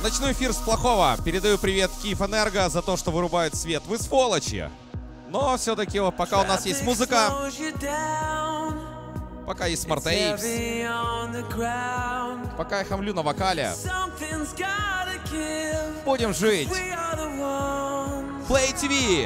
Начну эфир с плохого. Передаю привет Киевэнерго за то, что вырубают свет. Вы сволочи. Но все-таки пока у нас есть музыка, пока есть Smart Apes, пока я хамлю на вокале, будем жить. Play TV.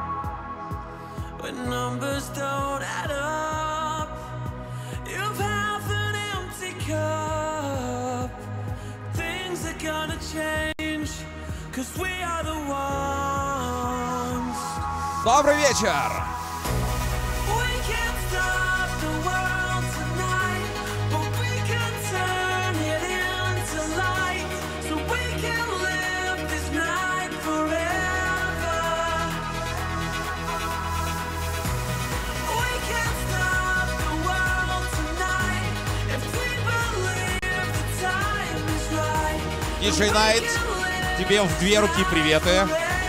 Gonna change, 'cause we are the ones. Добрый вечер! We can't stop the world tonight, but we can turn it into light, so we can live this night forever. We can't stop the world tonight, if we believe the time is right. DJ Night, тебе в две руки приветы.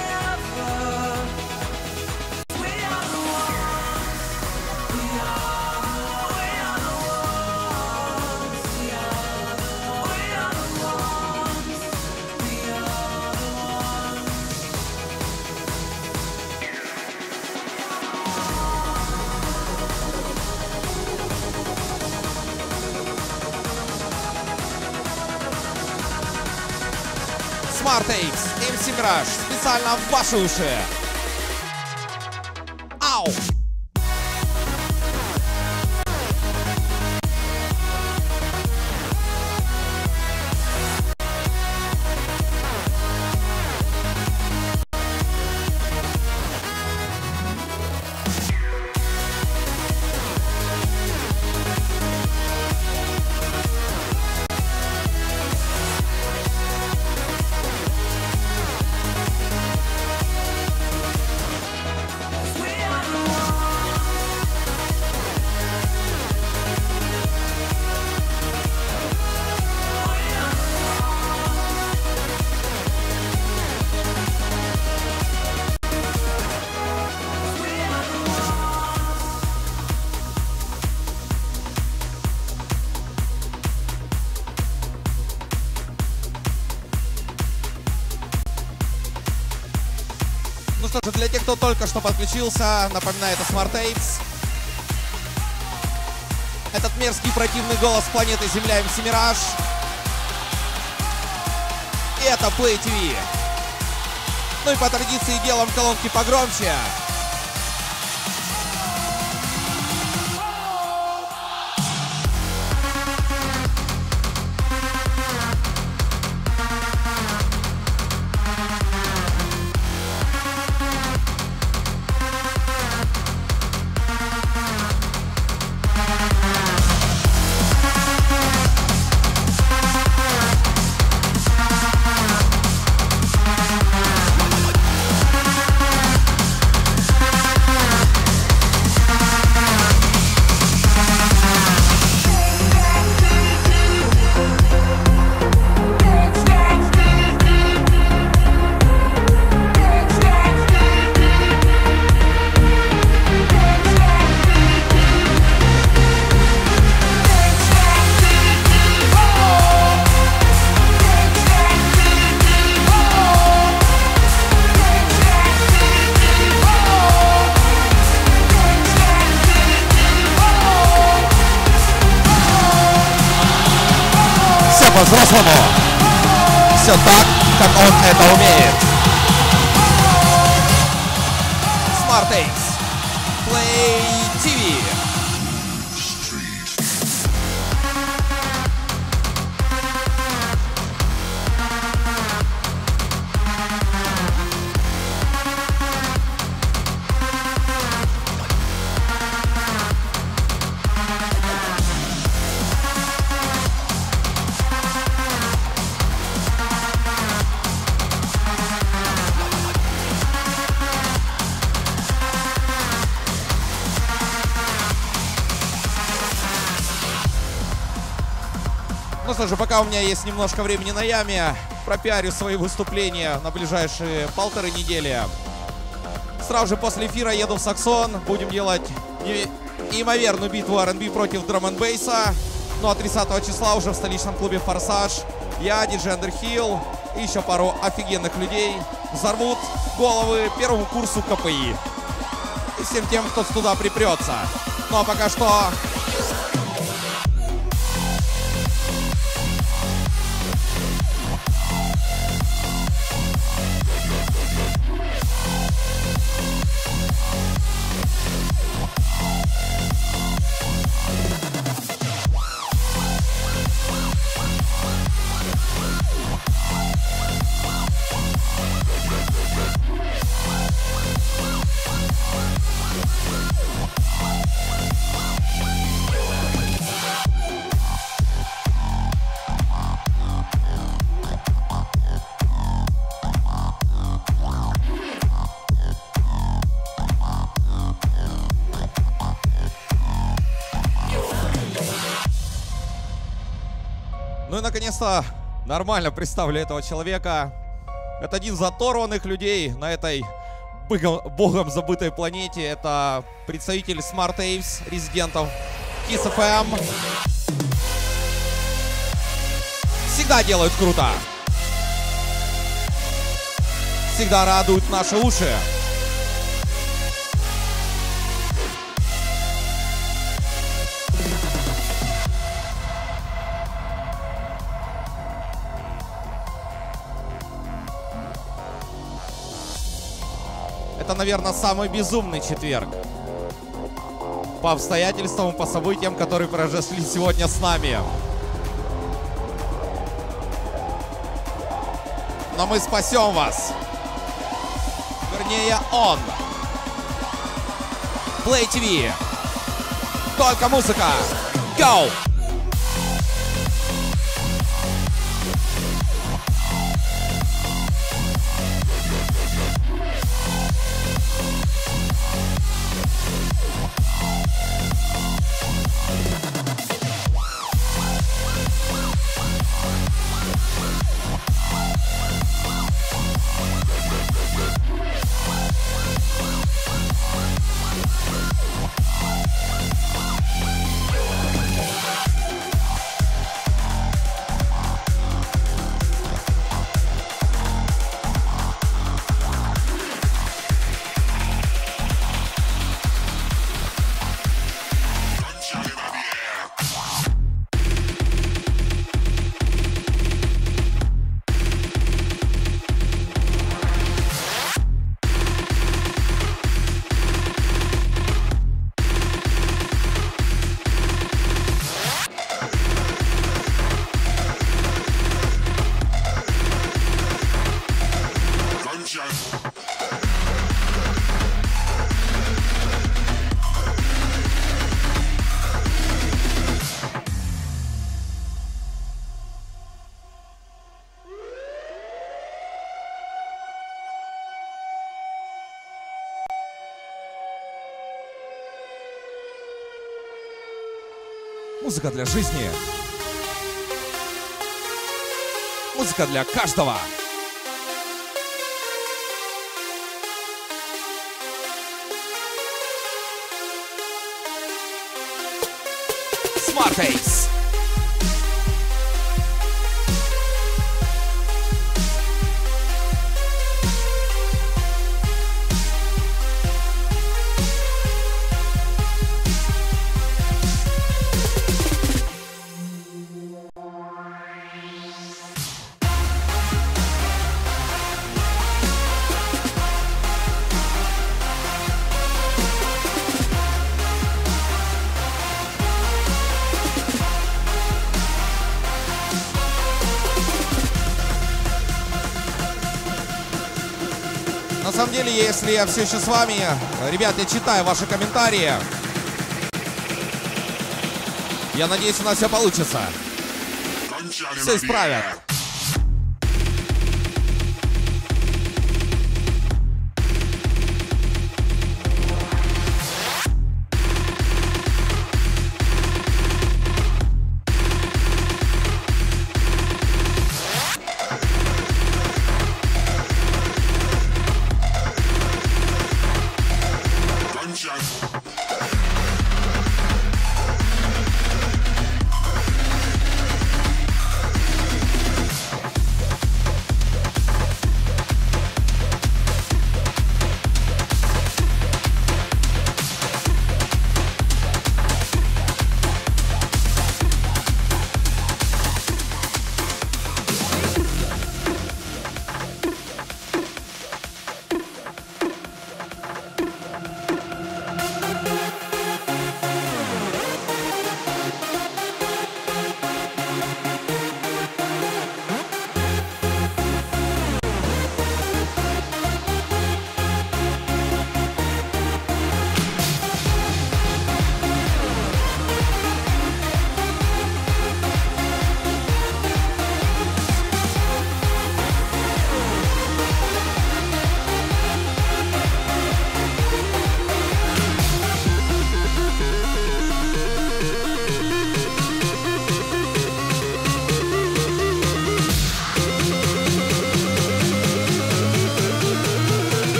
Smart Apes, MC Mirage, специально в ваши уши. Ау! Ну что же, для тех, кто только что подключился, напоминаю, это Smart Apes. Этот мерзкий противный голос планеты Земля, MC Mirage. И это Play TV. Ну и по традиции делаем колонки погромче. По-взрослому. Все так, как он это умеет. Smart Apes. Play TV. Ну что же, пока у меня есть немножко времени на яме, пропиарю свои выступления на ближайшие 1,5 недели. Сразу же после эфира еду в Саксон, будем делать неимоверную битву R&B против драм-н-бейса. Ну а 30 числа уже в столичном клубе «Форсаж» я, диджей Underhill и еще пару офигенных людей взорвут головы первому курсу КПИ. И всем тем, кто туда припрется. Ну а пока что... Ну и наконец-то нормально представлю этого человека. Это один из оторванных людей на этой богом забытой планете. Это представитель Smart Aves, резидентов Kiss FM. Всегда делают круто. Всегда радуют наши уши. Это, наверное, самый безумный четверг. По обстоятельствам, по событиям, которые произошли сегодня с нами. Но мы спасем вас. Вернее, он. Play TV. Только музыка. Go! Музыка для жизни. Музыка для каждого. Smart Aves. На самом деле, если я все еще с вами, ребят, я читаю ваши комментарии. Я надеюсь, у нас все получится. Все исправят.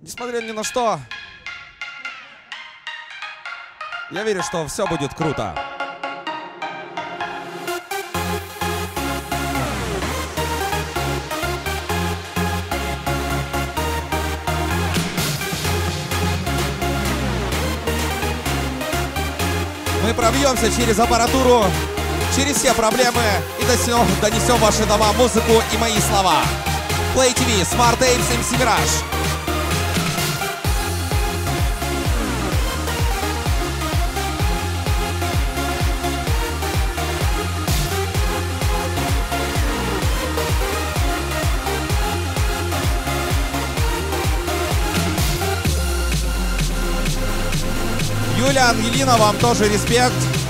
Несмотря ни на что, я верю, что все будет круто. Мы пробьемся через аппаратуру, через все проблемы и донесем в ваши дома музыку и мои слова. Play TV, Smart Apes, MC Mirage. Юля, Ангелина, вам тоже респект.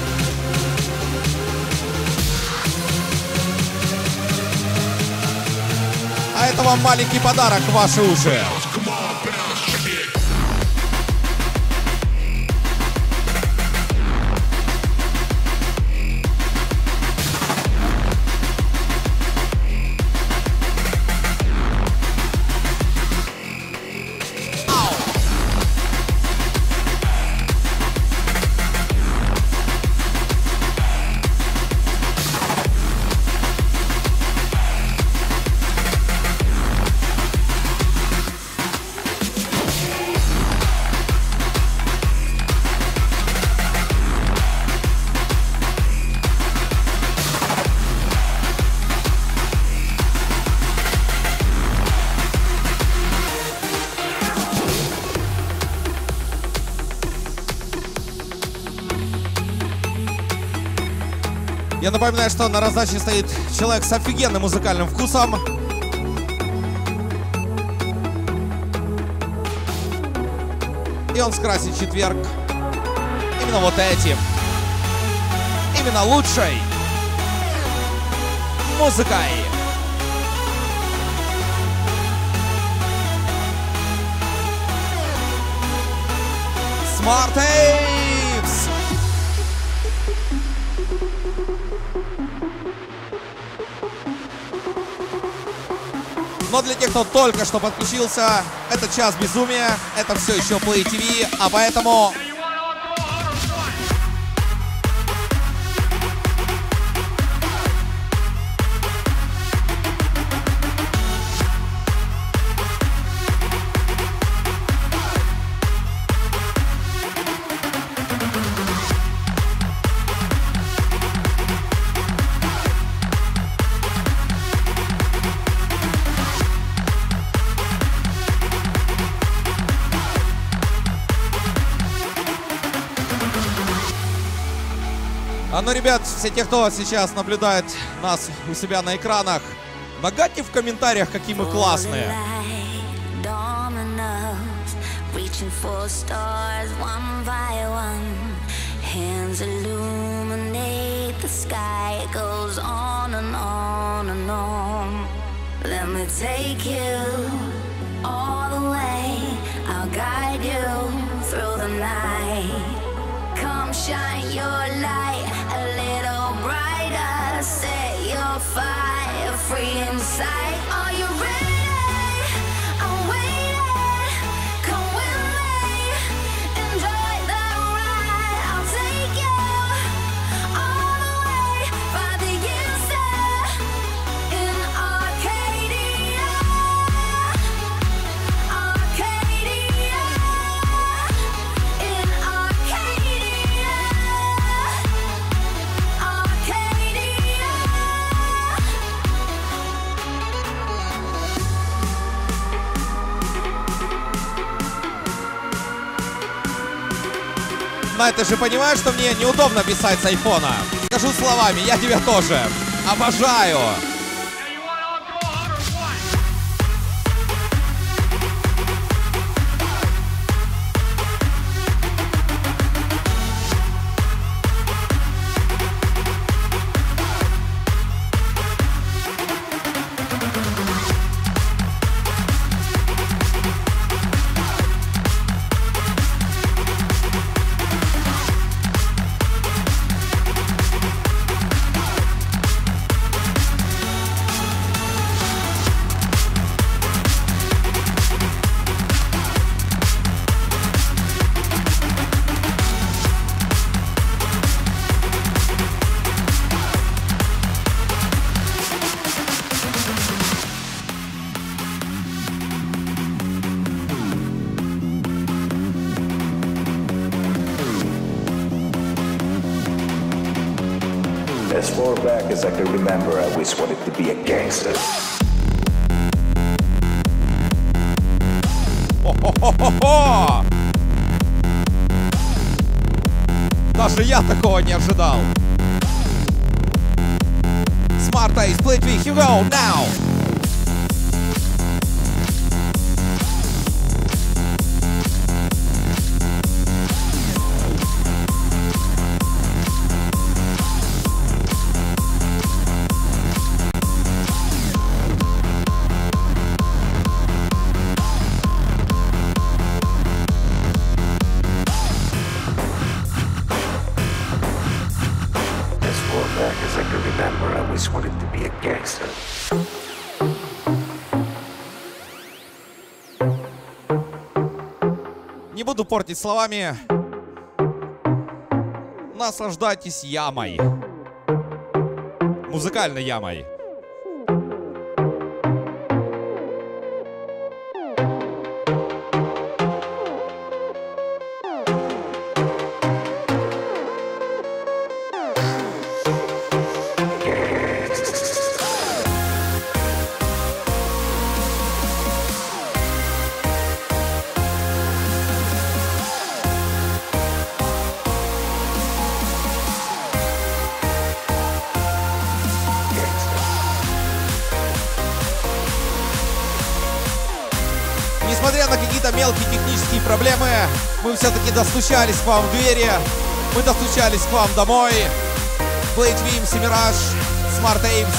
А это вам маленький подарок в ваши уши. Я напоминаю, что на раздаче стоит человек с офигенным музыкальным вкусом. И он скрасит четверг именно вот этим. Именно лучшей музыкой. Smart Apes! Но для тех, кто только что подключился, это час безумия, это все еще Play TV, а поэтому... А ну, ребят, все те, кто сейчас наблюдает нас у себя на экранах, нагадьте в комментариях, какие мы классные. Shine your light a little brighter, set your fire free inside. Are you ready? I'm waiting. Come with me, enjoy the ride. I'll take you all the way by the inside in Arcadia, Arcadia, in Arcadia. Но ты же понимаешь, что мне неудобно писать с айфона. Скажу словами, я тебя тоже обожаю. far back as I can remember, I always wanted to be a gangster. Хо-хо-хо-хо-хо! Даже я такого не ожидал. Smart Ace, Split V, here we go, now! As far back as I can remember, I always wanted to be a gangster. Не буду портить словами. Наслаждайтесь ямой. Музыкальной ямой. Несмотря на какие-то мелкие технические проблемы, мы все-таки достучались к вам в двери. Мы достучались к вам домой. Blade V, MC Mirage, Smart Ace.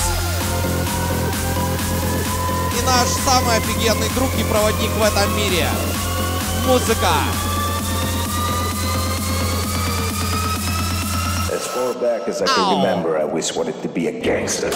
И наш самый офигенный друг и проводник в этом мире. Музыка. As far back as I can remember, I always wanted to be a gangster.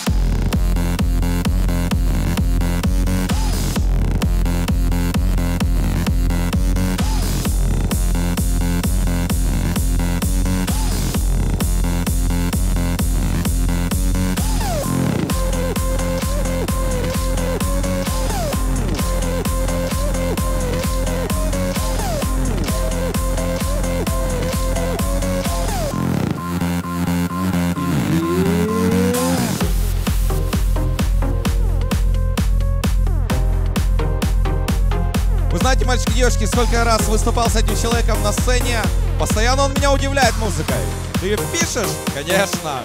Вы знаете, мальчики и девушки, сколько я раз выступал с этим человеком на сцене, постоянно он меня удивляет музыкой. Ты ее пишешь? Конечно.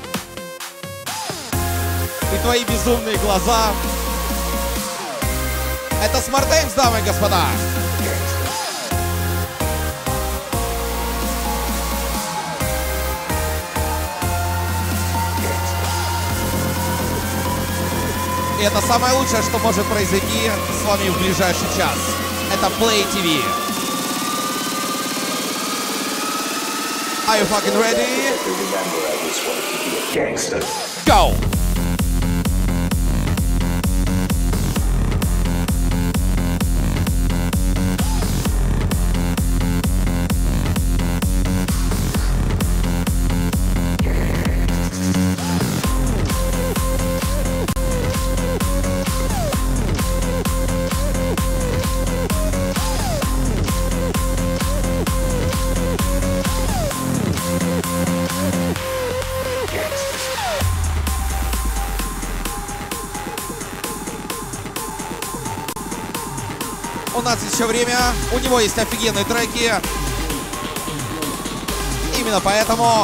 И твои безумные глаза. Это Smart Ace, дамы и господа. И это самое лучшее, что может произойти с вами в ближайший час. Это Play TV. Are you fucking ready? Remember, I always wanted to be a gangster. Go! У нас еще время, у него есть офигенные треки. Именно поэтому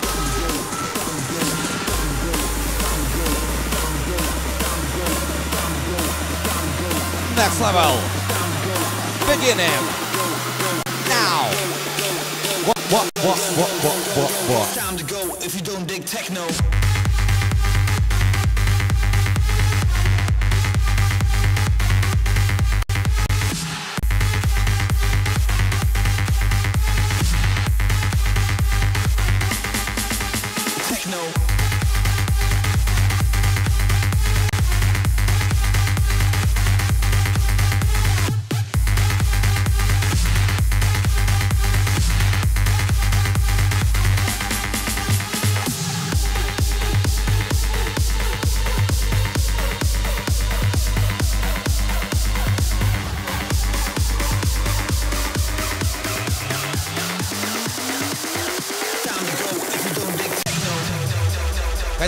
Next Level Beginning Now. What? Time to go if you don't dig techno.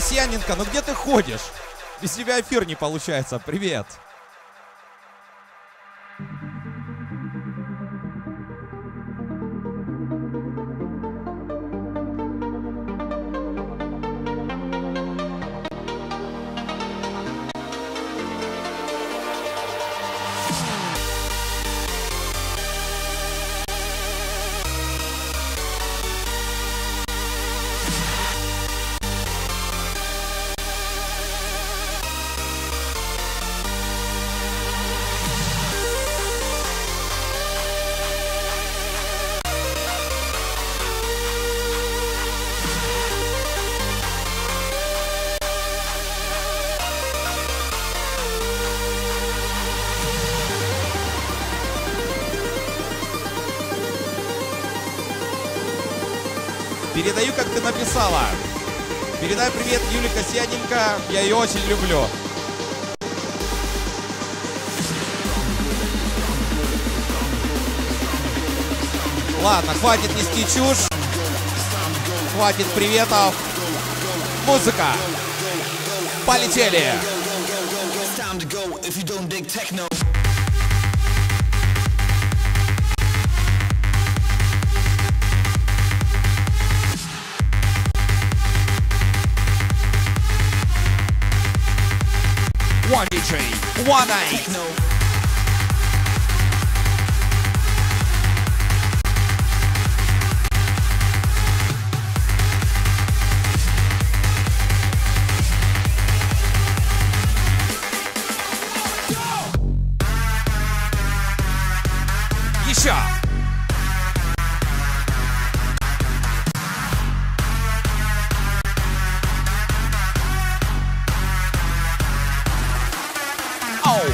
Касьяненко, ну где ты ходишь? Без тебя эфир не получается. Привет. Передаю, как ты написала. Передай привет Юле Касьяненко. Я ее очень люблю. Ладно, хватит нести чушь. Хватит приветов. Музыка. Полетели. It's time to go if you don't dig techno. One DJ, one night. Techno. Еще. Оу.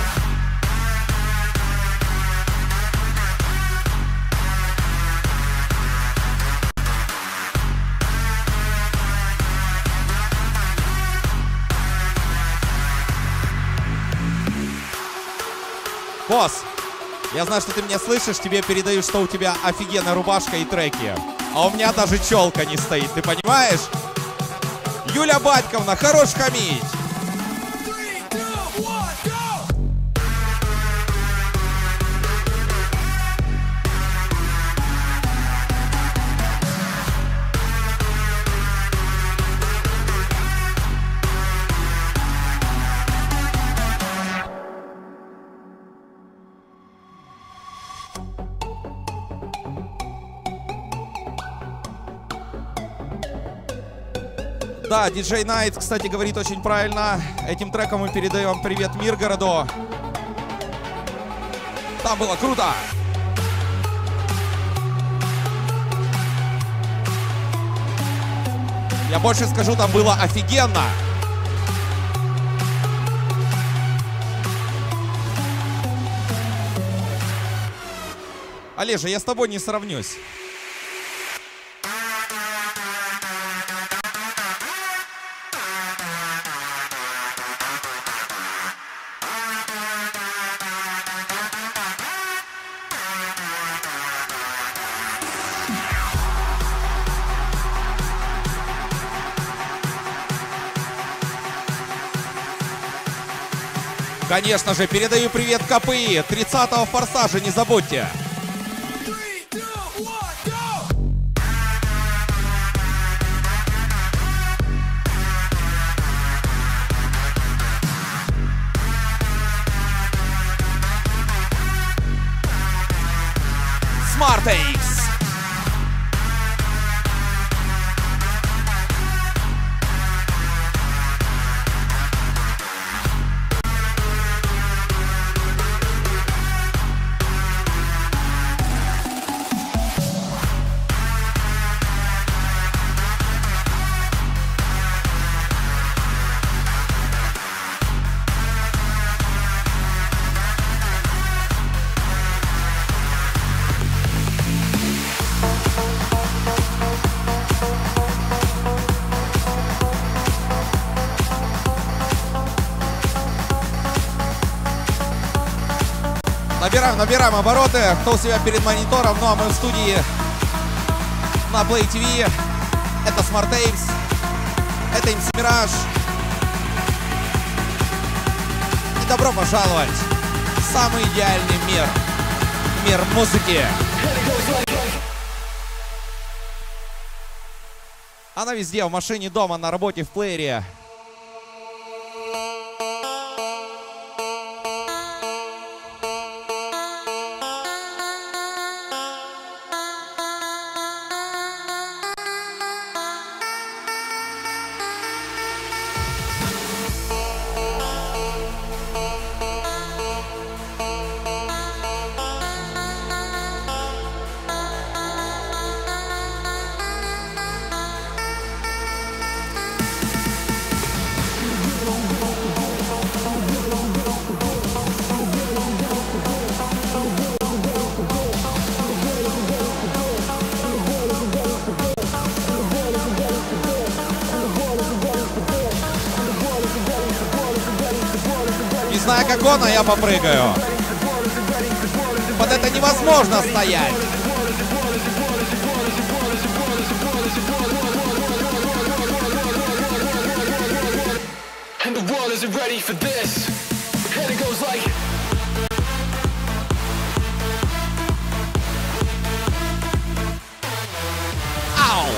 Босс, я знаю, что ты меня слышишь, тебе передаю, что у тебя офигенная рубашка и треки. А у меня даже челка не стоит, ты понимаешь? Юля Батьковна, хорош хамить! Да, DJ Night, кстати, говорит очень правильно. Этим треком мы передаем привет Миргороду. Там было круто! Я больше скажу, там было офигенно! Олежа, я с тобой не сравнюсь. Конечно же, передаю привет КПИ. 30-го форсажа, не забудьте. SmartX. Набираем обороты. Кто у себя перед монитором? Ну а мы в студии на Play TV. Это Smart Apes. Это MC Mirage. И добро пожаловать в самый идеальный мир. Мир музыки. Она везде, в машине, дома, на работе, в плеере. Не знаю, как он, а я попрыгаю. Под это невозможно стоять. And the world isn't ready for this. And it goes like. Ау!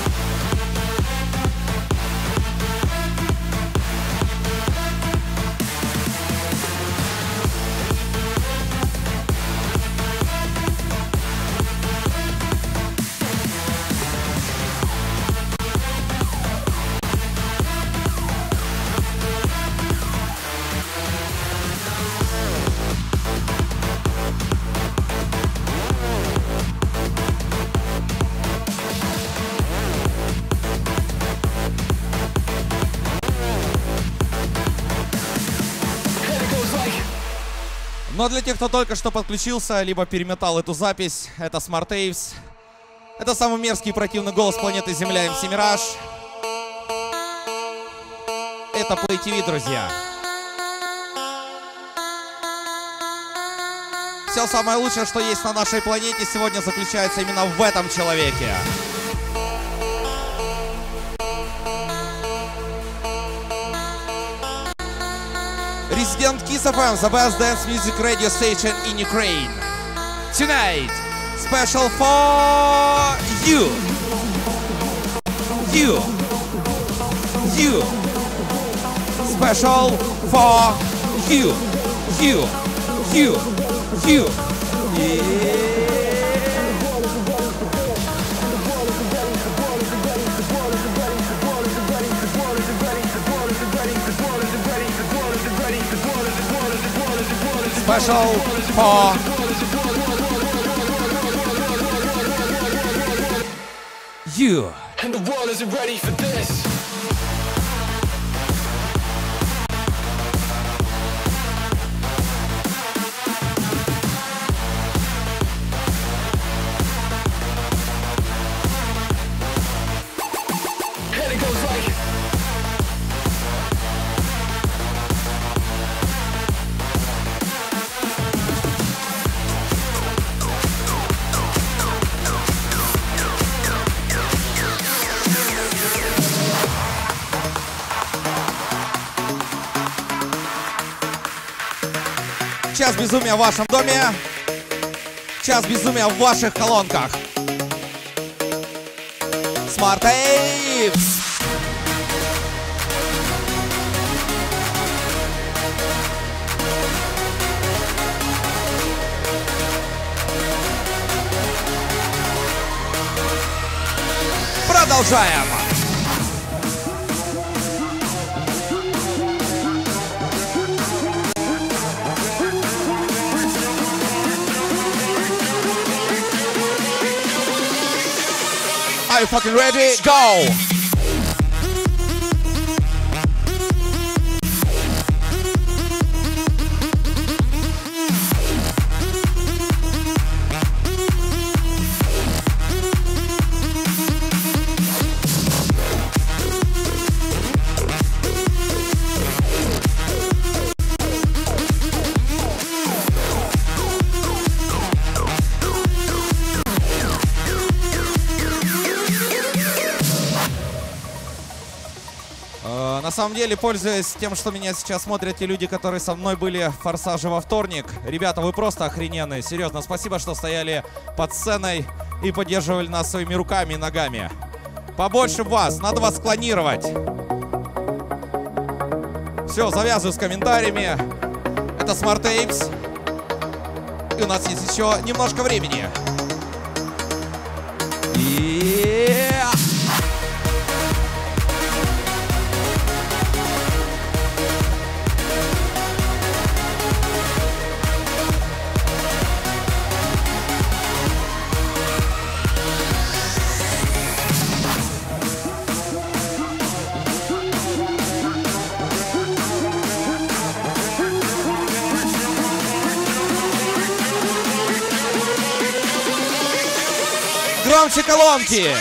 Но для тех, кто только что подключился, либо перемотал эту запись, это Smart Aves. Это самый мерзкий и противный голос планеты Земля, MC Mirage. Это Play TV, друзья. Все самое лучшее, что есть на нашей планете, сегодня заключается именно в этом человеке. Resident Kiss FM, the best dance music radio station in Ukraine. Tonight, special for you. You. Special for you. Yeah. Special for you. And the world isn't ready for this. And it goes like. Час безумия в вашем доме. Час безумия в ваших колонках. Smart Aves. Продолжаем. Are you fucking ready? Go! На самом деле, пользуясь тем, что меня сейчас смотрят те люди, которые со мной были в «Форсаже» во вторник, ребята, вы просто охрененные. Серьезно, спасибо, что стояли под сценой и поддерживали нас своими руками и ногами. Побольше вас, надо вас клонировать. Все, завязываю с комментариями. Это Smart Tapes. И у нас есть еще немножко времени. Громче колонки!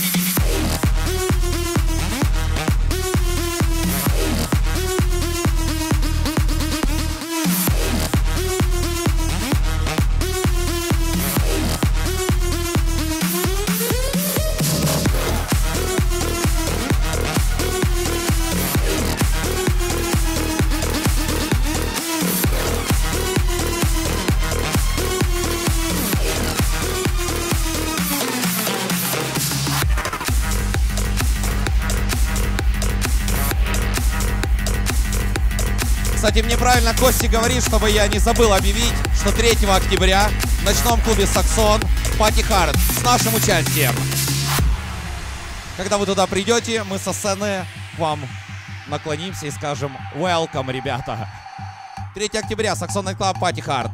Кстати, мне правильно Кости говорит, чтобы я не забыл объявить, что 3 октября в ночном клубе «Саксон» Party Hard с нашим участием. Когда вы туда придете, мы со сцены к вам наклонимся и скажем «Welcome, ребята». 3 октября, «Саксон Night Club», Party Hard.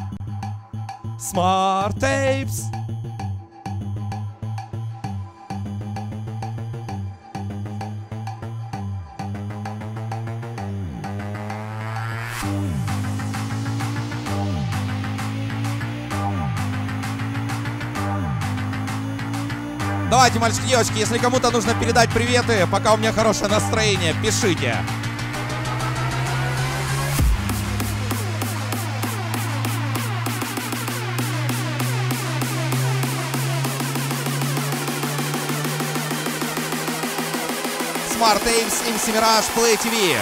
Smart Tapes. Давайте, мальчики, девочки, если кому-то нужно передать приветы, пока у меня хорошее настроение, пишите. Smart Tapes, MC Mirage, Play TV.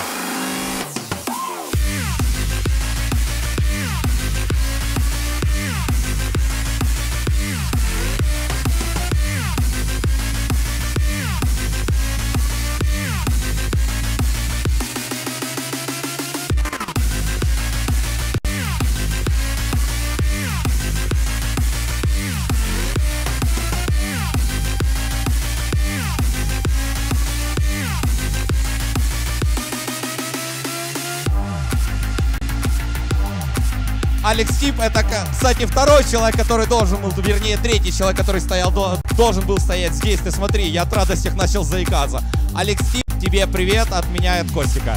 Алекс Тип, это, кстати, второй человек, который должен был, вернее, третий человек, который должен был стоять здесь. Ты смотри, я от радости начал заикаться. Алекс Тип, тебе привет от меня и от Костика.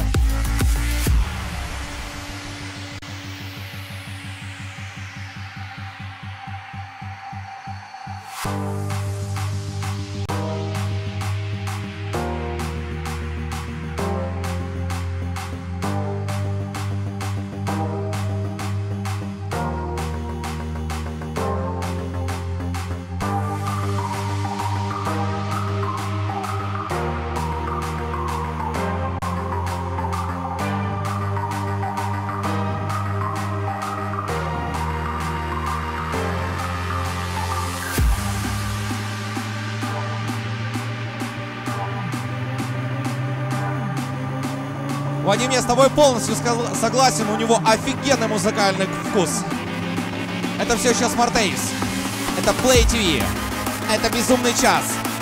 Вадим, я с тобой полностью согласен, у него офигенный музыкальный вкус. Это все еще Smart Tapes, это Play TV, это безумный час.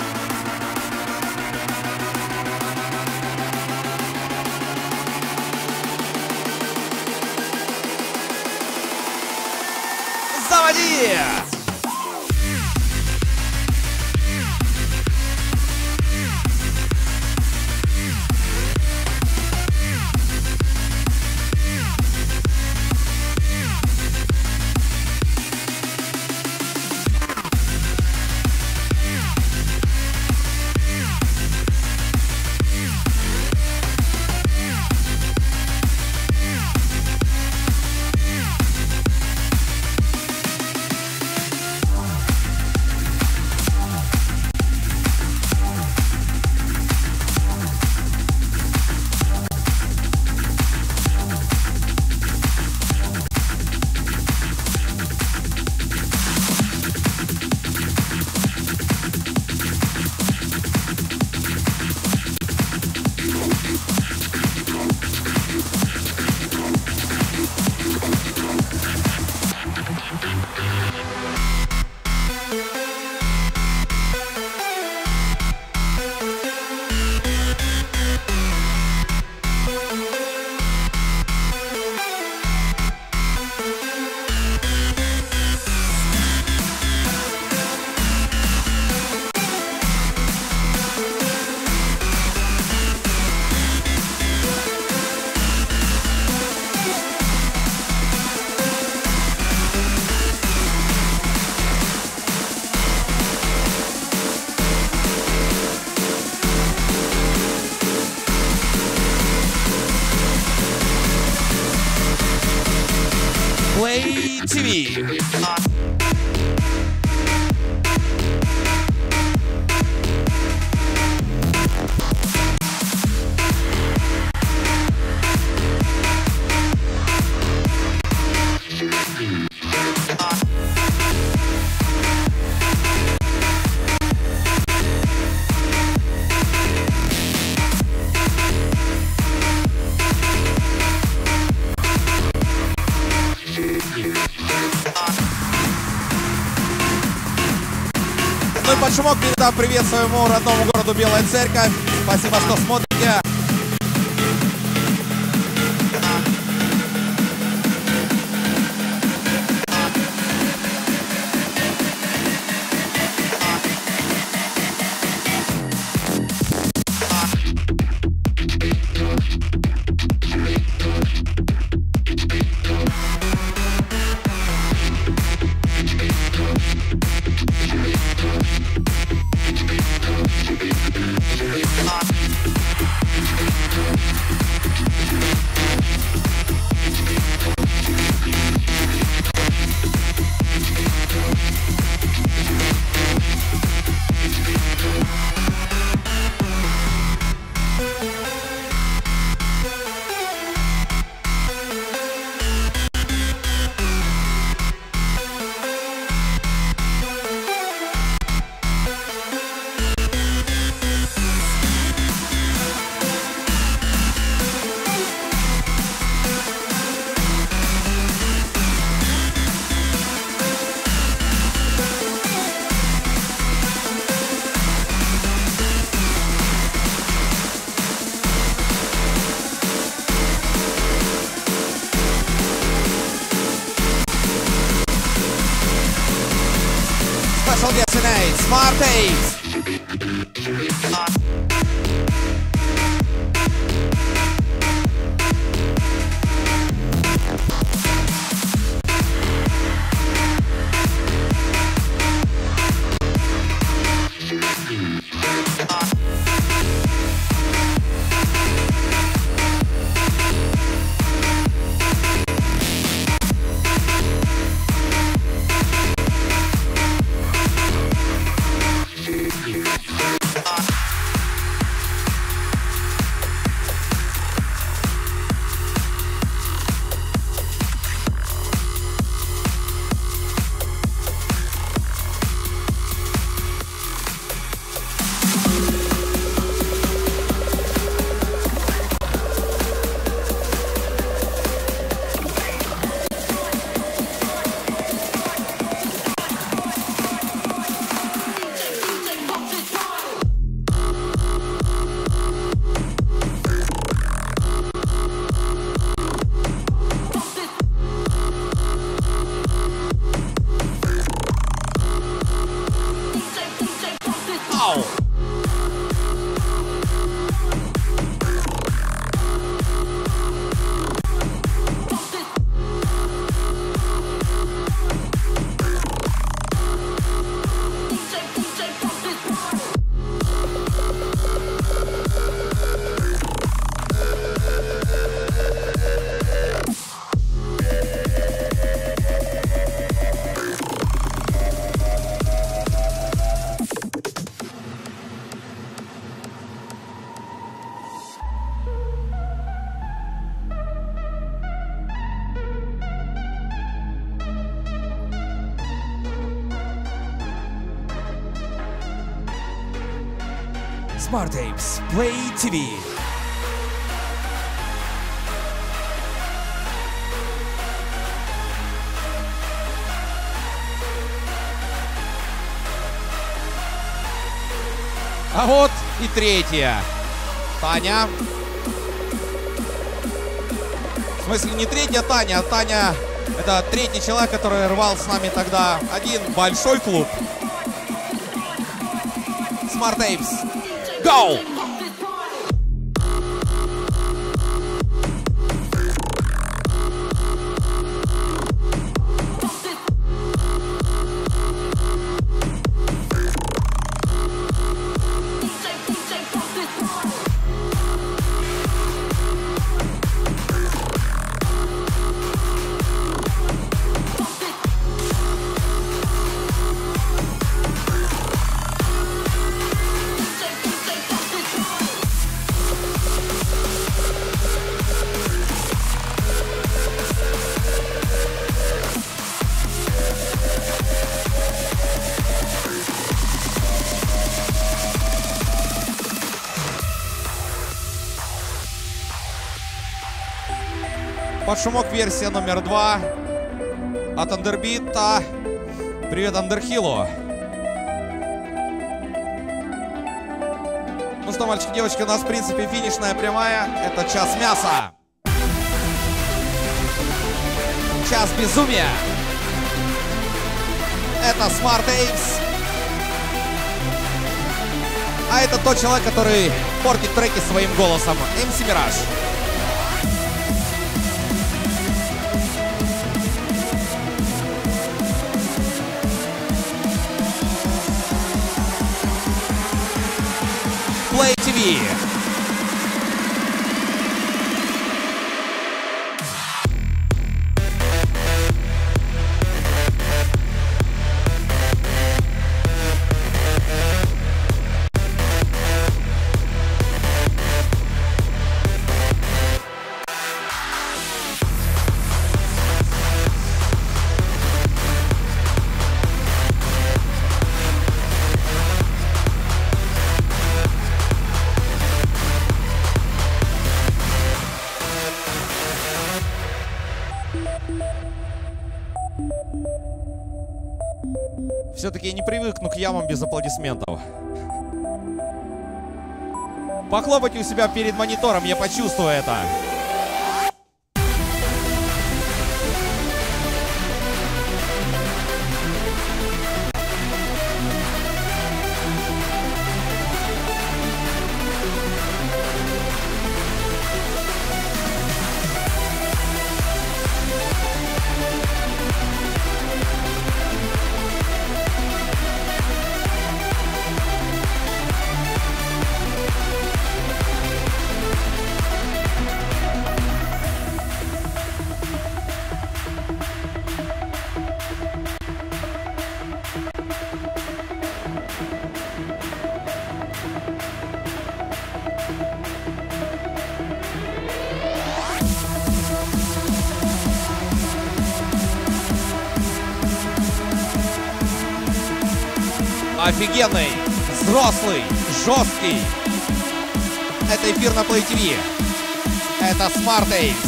Заводи! TV. Ну и под шумок передам привет своему родному городу Белая Церковь. Спасибо, что смотрите. Special guest tonight, Smart Tapes. Smart Tapes, Play TV. А вот и третья. Таня. В смысле, не третья Таня, а Таня — это третий человек, который рвал с нами тогда один большой клуб. Smart Tapes. Go! Под шумок версия номер 2 от Андербита. Привет Андерхиллу. Ну что, мальчики, девочки, у нас, в принципе, финишная прямая. Это час мяса. Час безумия. Это Smart Apes. А это тот человек, который портит треки своим голосом. MC Mirage. Play TV. Все-таки я не привыкну к ямам без аплодисментов. Похлопайте у себя перед монитором, я почувствую это. Офигенный, взрослый, жесткий. Это эфир на Play TV. Это Smart Apes.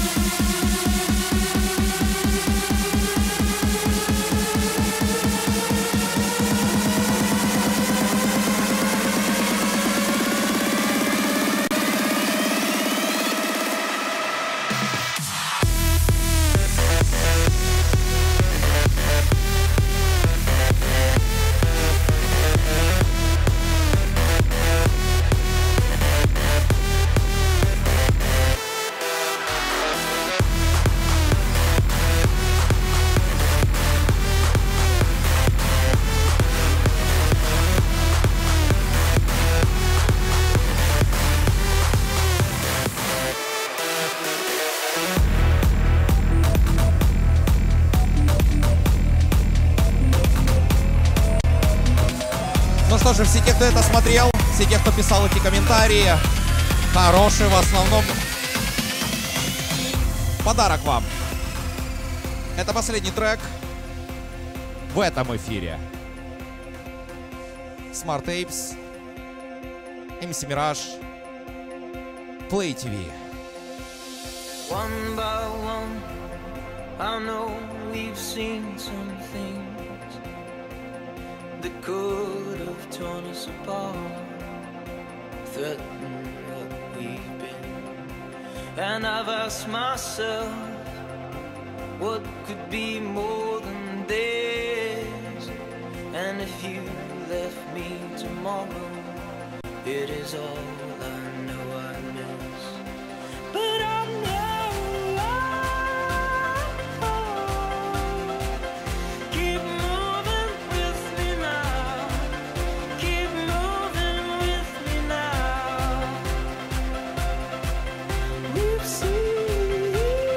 Что же, все те, кто это смотрел, все те, кто писал эти комментарии, хорошие в основном, подарок вам. Это последний трек в этом эфире. Smart Apes, MC Mirage, Play TV. One by one, I know we've seen some things that could have torn us apart, threatened what we've been. And I've asked myself, what could be more than this? And if you left me tomorrow, it is all I know I miss. But I know I'll keep moving with me now. Keep moving with me now. We've seen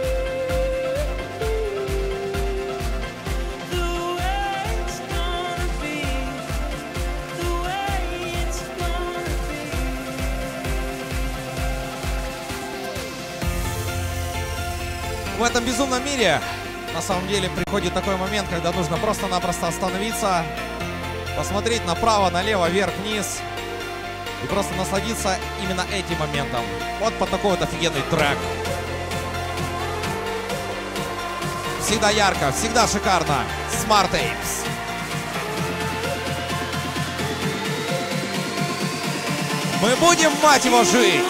the way it's gonna be, the way it's gonna be. В этом безумном мире на самом деле приходит такой момент, когда нужно просто-напросто остановиться, посмотреть направо, налево, вверх, вниз и просто насладиться именно этим моментом. Вот под такой вот офигенный трек. всегда ярко, всегда шикарно. Smart Apes. Мы будем, мать его, жить!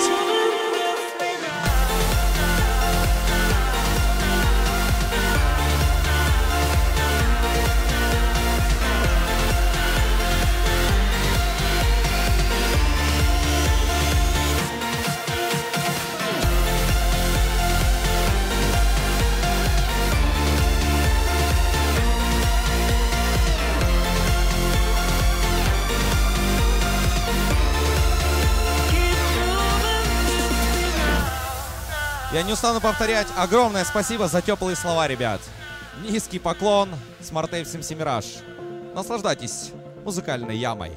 Я не устану повторять. Огромное спасибо за теплые слова, ребят. Низкий поклон. Smart Apes MC Mirage. Наслаждайтесь музыкальной ямой.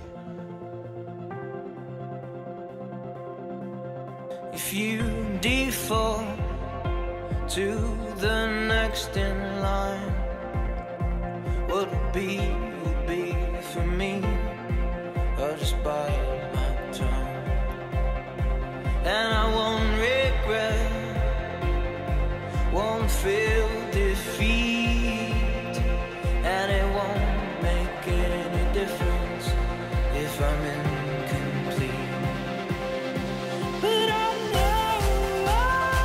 If you default to the next in line, what will be for me? I'll just bide my time, and I won't regret, won't feel defeat, and it won't make any difference if I'm incomplete. But I know,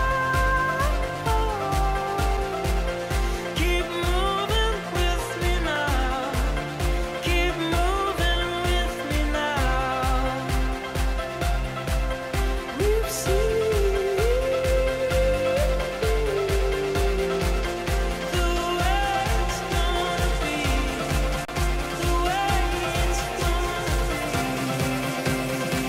keep moving with me now, keep moving with me now. We've seen the way it's gonna be, the way it's gonna be.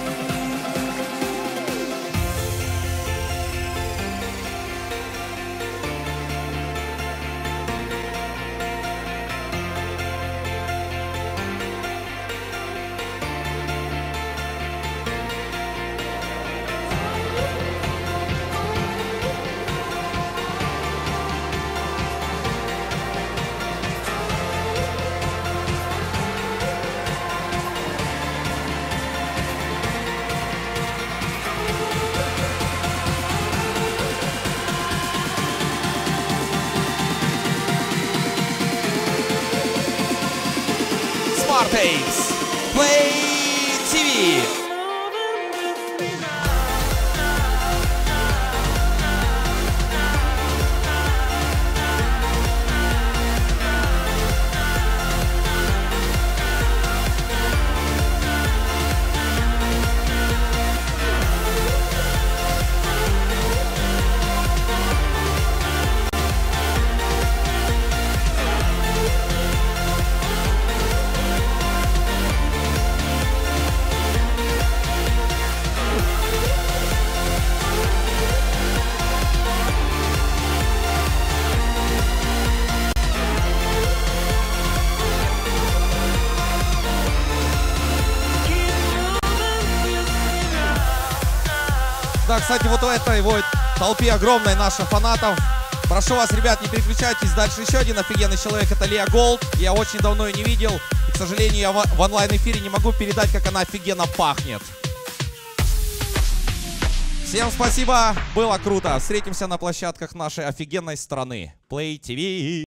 Smart Apes. Play TV. Да, кстати, вот в этой вот толпе огромной наших фанатов. Прошу вас, ребят, не переключайтесь. Дальше еще один офигенный человек. Это Лия Голд. Я очень давно ее не видел. И, к сожалению, я в онлайн-эфире не могу передать, как она офигенно пахнет. Всем спасибо. Было круто. Встретимся на площадках нашей офигенной страны. Play TV.